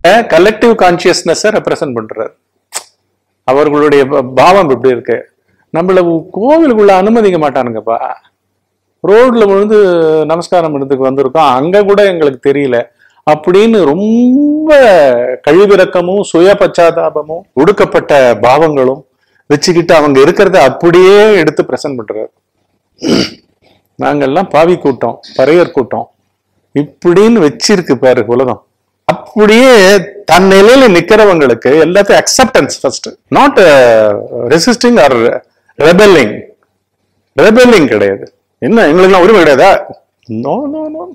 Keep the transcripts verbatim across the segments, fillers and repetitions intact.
Collective consciousness represent பண்றாரு. அவர்களுடைய பாவம் எப்படி இருக்கு? நம்மள கோவிலுக்குள்ள அனுமதிக்க மாட்டானுங்கப்பா. ரோட்ல விழுந்து நமஸ்காரம் பண்ணதுக்கு வந்திருக்கோம், அங்க கூட எங்களுக்கு தெரியல அப்படின்னு ரொம்ப கழிவிறக்கமும் சுய பச்சாதாபமும் ஒடுக்கப்பட்ட பாவங்களும் வச்சுக்கிட்டு அவங்க இருக்கிறத அப்படியே எடுத்து பிரசன்ட் பண்றாரு. நாங்கெல்லாம் பாவி கூட்டம், பறையர் கூட்டம் இப்படின்னு வச்சிருக்கு பாரு உலகம். அப்படியே தன் நிலையில நிக்கிறவங்களுக்கு எல்லாத்தையும் acceptance first, not resisting or rebelling. Rebelling கிடையாது. என்ன எங்களுக்கு உரிமை கிடையாதா? நோ நோ நோ,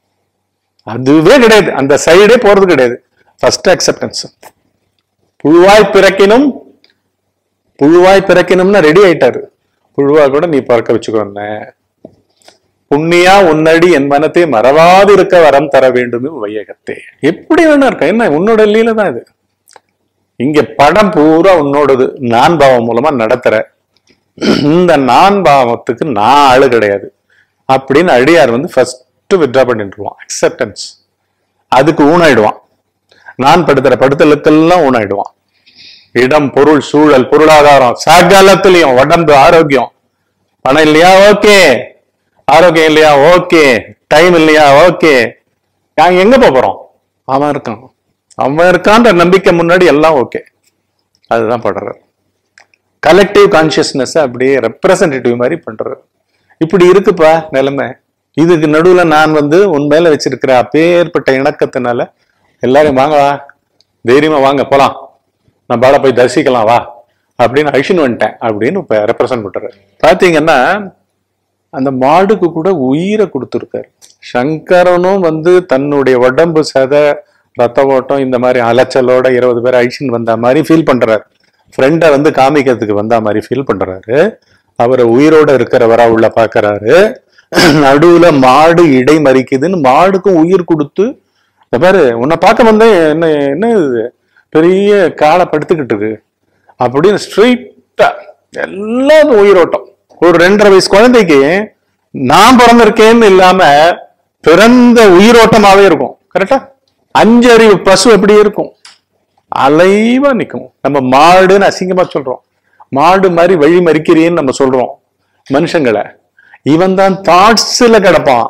அதுவே கிடையாது. அந்த சைடே போறது கிடையாது. First acceptance. புழுவாய் பிறக்கினும் புழுவாய் பிறக்கணும்னா ரெடி ஆயிட்டாரு. புழுவா கூட நீ பறக்க வச்சுக்கோன்னு. புண்ணியா உன்னடி என் மனத்தை மறவாது இருக்க வரம் தர வேண்டும் வையகத்தே. எப்படி வேணா இருக்க, என்ன உன்னோட லீல தான் இது. இங்க படம் பூரா உன்னோடது, நான் பாவம் மூலமா நடத்துற. இந்த நான் பாவத்துக்கு நான் ஆளு கிடையாது அப்படின்னு அடியார் வந்து ஃபர்ஸ்ட் வித்ரா பண்ணிட்டுருவான். அக்செப்டன்ஸ். அதுக்கு ஊனாயிடுவான். நான் படுத்துற படுத்தலுக்கெல்லாம் ஊனாயிடுவான். இடம், பொருள், சூழல், பொருளாதாரம் சகலத்திலையும், உடம்பு ஆரோக்கியம், பணம் இல்லையா ஓகே, ஆரோக்கியம் இல்லையா ஓகே, டைம் இல்லையா ஓகே, நாங்க எங்க போறோம்? அவன் இருக்கான், அவன் இருக்கான்ற நம்பிக்கை முன்னாடி எல்லாம் ஓகே. அதுதான் படுறாரு. கலெக்டிவ் கான்சியஸ்னஸ் அப்படியே ரெப்ரசன்டேட்டிவ் மாதிரி பண்றாரு. இப்படி இருக்குப்பா நிலைமை. இதுக்கு நடுவுல நான் வந்து உன் மேல வச்சிருக்கிற அப்பேற்பட்ட இணக்கத்தினால எல்லாரும் வாங்க வா, தைரியமா வாங்க போலாம், நான் பாட போய் தரிசிக்கலாம் வா அப்படின்னு அழிச்சுன்னு வந்துட்டேன் அப்படின்னு இப்ப ரெப்ரசன்ட் பண்றாரு. பாத்தீங்கன்னா அந்த மாடுக்கு கூட உயிரை கொடுத்துருக்காரு. சங்கரனும் வந்து தன்னுடைய உடம்பு சத ரத்த ஓட்டம் இந்த மாதிரி அலைச்சலோட இருபது பேர் அழிச்சுன்னு வந்த மாதிரி ஃபீல் பண்றாரு. ஃப்ரெண்டை வந்து காமிக்கிறதுக்கு வந்த மாதிரி ஃபீல் பண்றாரு. அவரை உயிரோட இருக்கிறவரா உள்ள பாக்குறாரு. நடுவுல மாடு இடை மறிக்குதுன்னு மாடுக்கும் உயிர் கொடுத்து, பாரு உன்னை பார்க்க வந்தேன், என்ன என்ன இது பெரிய காலை படுத்துக்கிட்டு இருக்கு அப்படின்னு ஸ்ட்ரெயிட்டா எல்லாரும் உயிரோட்டம். ஒரு ரெண்டரை வயசு குழந்தைக்கு நான் பிறந்திருக்கேன்னு இல்லாம பிறந்த உயிரோட்டமாவே இருக்கும். கரெக்டா? அஞ்சறிவு பசு எப்படி இருக்கும்? அலைவா நிற்கும். நம்ம மாடுன்னு அசிங்கமா சொல்றோம். மாடு மாதிரி வழி மறிக்கிறேன்னு நம்ம சொல்றோம் மனுஷங்களை. இவன் தான் தாட்ஸ்ல கிடப்பான்.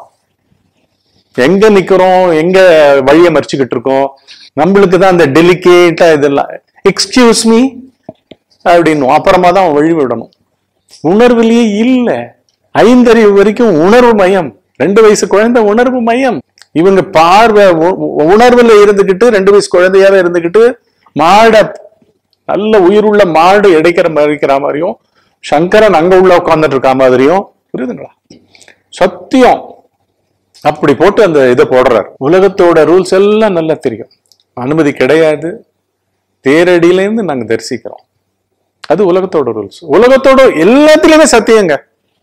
எங்க நிக்கிறோம், எங்க வழிய மறிச்சுக்கிட்டு இருக்கோம், நம்மளுக்கு தான் அந்த டெலிகேட்டா இதெல்லாம் எக்ஸ்கியூஸ் மீ அப்படின்னு அப்புறமா தான் அவன் வழி விடணும். உணர்வுலயே இல்ல. ஐந்தறிவு வரைக்கும் உணர்வு மயம். ரெண்டு வயசு குழந்தை உணர்வு மயம். இவங்க பார்வை உணர்வுல இருந்துகிட்டு ரெண்டு வயசு குழந்தையாவே இருந்துகிட்டு மாட நல்ல உயிருள்ள மாடு இடைக்கிற மறிக்கிற மாதிரியும் சங்கரன் அங்க உள்ள உட்கார்ந்துட்டு இருக்க மாதிரியும் புரியுதுங்களா? சத்தியம் அப்படி போட்டு அந்த இதை போடுறார். உலகத்தோட ரூல்ஸ் எல்லாம் நல்லா தெரியும். அனுமதி கிடையாது, தேரடியிலேருந்து நாங்க தரிசிக்கிறோம். அது உலகத்தோட ரூல்ஸ். உலகத்தோட எல்லாத்திலுமே சத்தியங்க.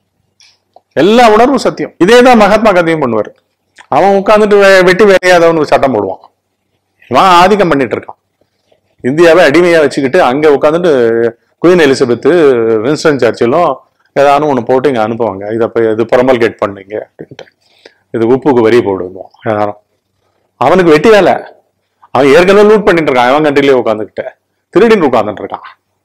எல்லா உணர்வும் சத்தியம். இதேதான் மகாத்மா காந்தியும் பண்ணுவார். அவன் உட்காந்துட்டு வெட்டி வேலையாதவனு சட்டம் போடுவான். இவன் ஆதிக்கம் பண்ணிட்டு இருக்கான். இந்தியாவை அடிமையா வச்சுக்கிட்டு அங்க உட்காந்துட்டு குயின் எலிசபெத்து வின்ஸ்டன் சர்ச்சிலும் ஏதாவது ஒண்ணு போட்டு இங்க அனுப்புவாங்க. இதை போய் இது புறம்பல்கேட் பண்ணீங்க அப்படின்ட்டு, இது உப்புக்கு வரி போடுவோம் யாரும். அவனுக்கு வெட்டி வேலை. அவன் ஏற்கனவே லூட் பண்ணிட்டு இருக்கான். அவன் கண்ட்ரிலேயே உட்காந்துக்கிட்ட திருடின்னு உட்காந்துட்டு இருக்கான்.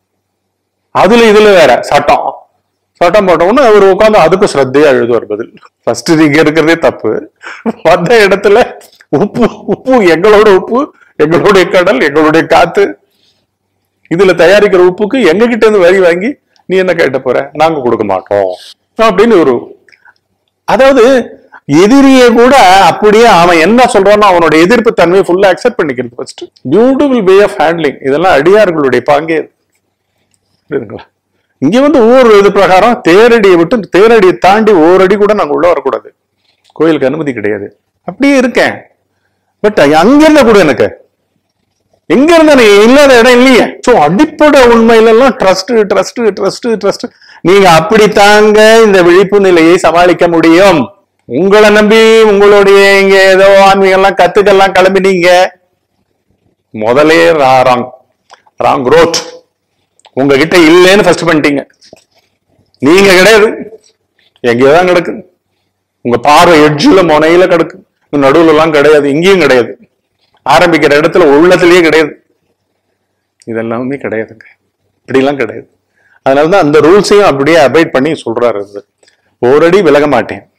அதுல இதுல வேற சட்டம் சட்டம் போட்டோம்னா அவர் உட்காந்து அதுக்கு ஸ்ரத்தையா எழுதுவார் பதில். ஃபர்ஸ்ட் இங்க இருக்கிறதே தப்பு. வந்த இடத்துல உப்பு உப்பு எங்களோட உப்பு, எங்களுடைய கடல், எங்களுடைய காத்து, இதுல தயாரிக்கிற உப்புக்கு எங்க கிட்ட இருந்து வரி வாங்கி நீ என்ன கேட்ட போற, நாங்க கொடுக்க மாட்டோம் அப்படின்னு ஒரு, அதாவது எதிரியை கூட அப்படியே அவன் என்ன சொல்றானோ அவனோட எதிர்ப்பு தன்மையை ஃபுல்லா அக்செப்ட் பண்ணிக்கிறது. First beautiful way of handling. இதெல்லாம் அடியார்களுடைய பாங்கே. புரியுதுங்களா? இங்க வந்து ஒவ்வொரு இது பிரகாரம் தேரடியை விட்டு தேரடியை தாண்டி ஓரடி கூட நாங்க உள்ள வரக்கூடாது. கோயிலுக்கு அனுமதி கிடையாது. அப்படியே இருக்கேன். பட் அங்க இருந்த கூட எனக்கு எங்க இருந்தா இல்லாத இடம் இல்லையே. சோ அடிப்படை உண்மையில எல்லாம் ட்ரஸ்ட் ட்ரஸ்ட் ட்ரஸ்ட் ட்ரஸ்ட். நீங்க அப்படி தாங்க இந்த விழிப்பு நிலையை சமாளிக்க முடியும். உங்களை நம்பி உங்களுடைய இங்க ஏதோ ஆன்மீகம் எல்லாம் கத்துக்கெல்லாம் கிளம்பினீங்க. முதலே ராங் ராங் ரோட் உங்ககிட்ட இல்லைன்னு ஃபர்ஸ்ட் பண்ணிட்டீங்க. நீங்க கிடையாது, எங்கேயோதான் கிடக்கு. உங்க பார்வை எட்ஜுல முனையில கிடக்கு, நடுவுல எல்லாம் கிடையாது, இங்கேயும் கிடையாது. ஆரம்பிக்கிற இடத்துல உள்ளத்திலேயே கிடையாது. இதெல்லாமே கிடையாதுங்க, இப்படிலாம் கிடையாது. அதனாலதான் அந்த ரூல்ஸையும் அப்படியே அபைட் பண்ணி சொல்றாரு. ஒரு அடி விலக மாட்டேன்,